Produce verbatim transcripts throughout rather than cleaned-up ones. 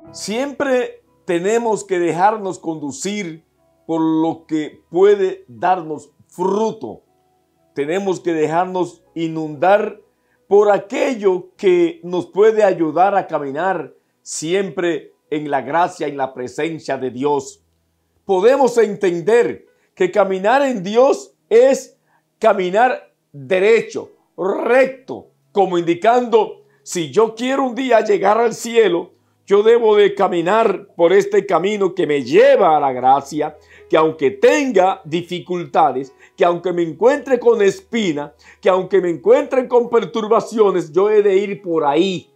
Siempre tenemos que dejarnos conducir por lo que puede darnos fruto. Tenemos que dejarnos inundar por aquello que nos puede ayudar a caminar siempre en la gracia y la presencia de Dios. Podemos entender que caminar en Dios es caminar derecho, recto, como indicando, si yo quiero un día llegar al cielo, yo debo de caminar por este camino que me lleva a la gracia, que aunque tenga dificultades, que aunque me encuentre con espina, que aunque me encuentre con perturbaciones, yo he de ir por ahí.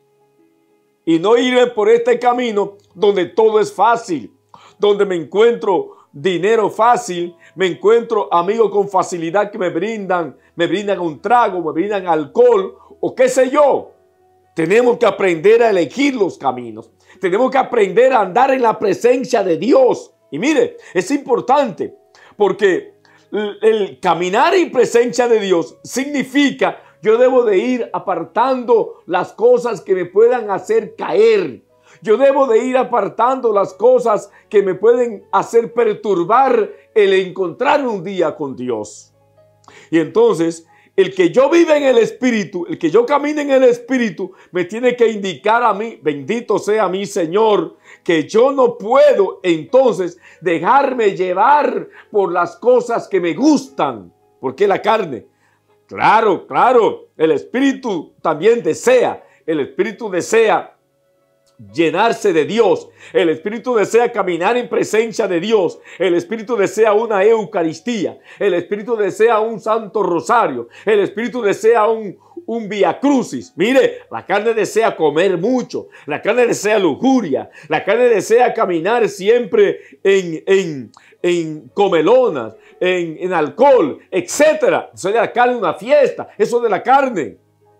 Y no irme por este camino donde todo es fácil, donde me encuentro dinero fácil, me encuentro amigos con facilidad que me brindan, me brindan un trago, me brindan alcohol o qué sé yo. Tenemos que aprender a elegir los caminos. Tenemos que aprender a andar en la presencia de Dios. Y mire, es importante porque el, el caminar en presencia de Dios significa yo debo de ir apartando las cosas que me puedan hacer caer. Yo debo de ir apartando las cosas que me pueden hacer perturbar el encontrar un día con Dios. Y entonces, el que yo viva en el Espíritu, el que yo camine en el Espíritu, me tiene que indicar a mí, bendito sea mi Señor, que yo no puedo entonces dejarme llevar por las cosas que me gustan. ¿Por qué la carne? Claro, claro, el Espíritu también desea, el Espíritu desea llenarse de Dios. El Espíritu desea caminar en presencia de Dios. El Espíritu desea una Eucaristía. El Espíritu desea un Santo Rosario. El Espíritu desea un, un Via Crucis. Mire, la carne desea comer mucho. La carne desea lujuria. La carne desea caminar siempre en, en, en comelonas, en, en alcohol, etcétera. Eso de la carne una fiesta. Eso de la carne.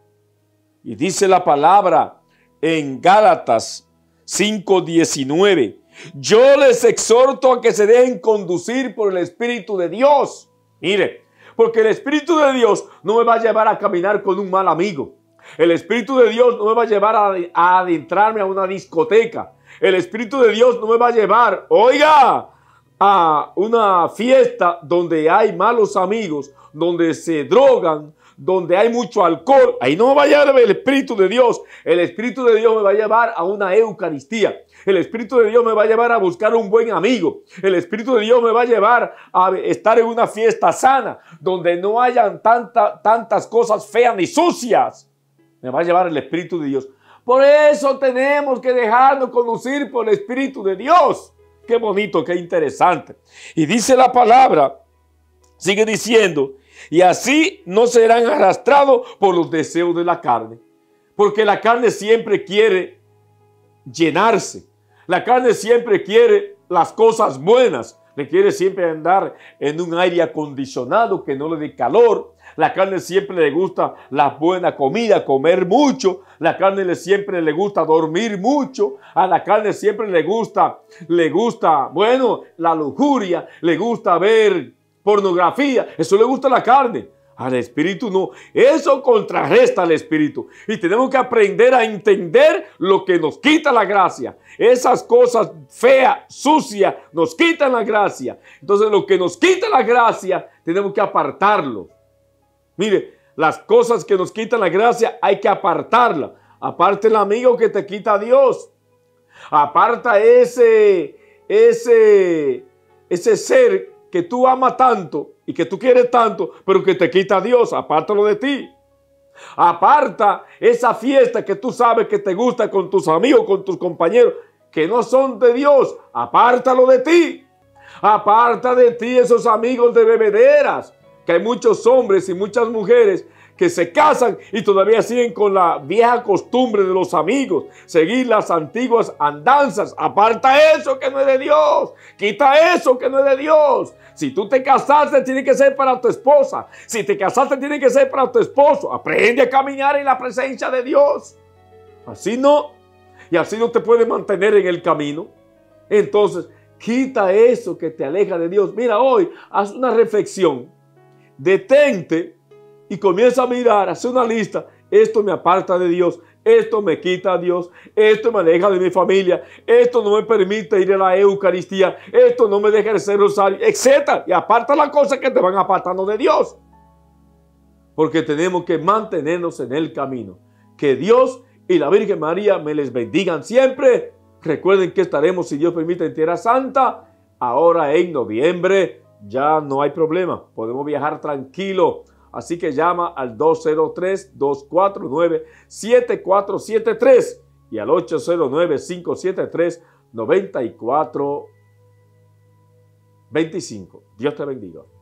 Y dice la palabra en Gálatas cinco diecinueve, yo les exhorto a que se dejen conducir por el Espíritu de Dios. Mire, porque el Espíritu de Dios no me va a llevar a caminar con un mal amigo. El Espíritu de Dios no me va a llevar a, a adentrarme a una discoteca. El Espíritu de Dios no me va a llevar, oiga, a una fiesta donde hay malos amigos, donde se drogan, donde hay mucho alcohol. Ahí no me va a llevar el Espíritu de Dios. El Espíritu de Dios me va a llevar a una Eucaristía. El Espíritu de Dios me va a llevar a buscar un buen amigo. El Espíritu de Dios me va a llevar a estar en una fiesta sana, donde no hayan tanta, tantas cosas feas ni sucias. Me va a llevar el Espíritu de Dios. Por eso tenemos que dejarnos conducir por el Espíritu de Dios. Qué bonito, qué interesante. Y dice la palabra, sigue diciendo, y así no serán arrastrados por los deseos de la carne. Porque la carne siempre quiere llenarse. La carne siempre quiere las cosas buenas. Le quiere siempre andar en un aire acondicionado que no le dé calor. La carne siempre le gusta la buena comida, comer mucho. La carne le siempre le gusta dormir mucho. A la carne siempre le gusta, le gusta, bueno, la lujuria. Le gusta ver pornografía, eso le gusta a la carne, al espíritu no. Eso contrarresta al espíritu y tenemos que aprender a entender lo que nos quita la gracia. Esas cosas feas, sucias, nos quitan la gracia. Entonces lo que nos quita la gracia tenemos que apartarlo. Mire, las cosas que nos quitan la gracia hay que apartarlas. Aparte el amigo que te quita a Dios. Aparta ese, ese, ese ser que tú amas tanto y que tú quieres tanto, pero que te quita a Dios, apártalo de ti. Aparta esa fiesta que tú sabes que te gusta con tus amigos, con tus compañeros, que no son de Dios, apártalo de ti. Aparta de ti esos amigos de bebederas, que hay muchos hombres y muchas mujeres que se casan y todavía siguen con la vieja costumbre de los amigos, seguir las antiguas andanzas. Aparta eso que no es de Dios, quita eso que no es de Dios. Si tú te casaste, tiene que ser para tu esposa. Si te casaste, tiene que ser para tu esposo. Aprende a caminar en la presencia de Dios. Así no, y así no te puedes mantener en el camino. Entonces, quita eso que te aleja de Dios. Mira, hoy haz una reflexión, detente y comienza a mirar, hacer una lista. Esto me aparta de Dios, esto me quita a Dios, esto me aleja de mi familia, esto no me permite ir a la Eucaristía, esto no me deja hacer rosario, etcétera. Y aparta las cosas que te van apartando de Dios. Porque tenemos que mantenernos en el camino. Que Dios y la Virgen María me les bendigan siempre. Recuerden que estaremos, si Dios permite, en Tierra Santa. Ahora en noviembre ya no hay problema. Podemos viajar tranquilo. Así que llama al dos cero tres, dos cuatro nueve, siete cuatro siete tres y al ocho cero nueve, cinco siete tres, nueve cuatro dos cinco. Dios te bendiga.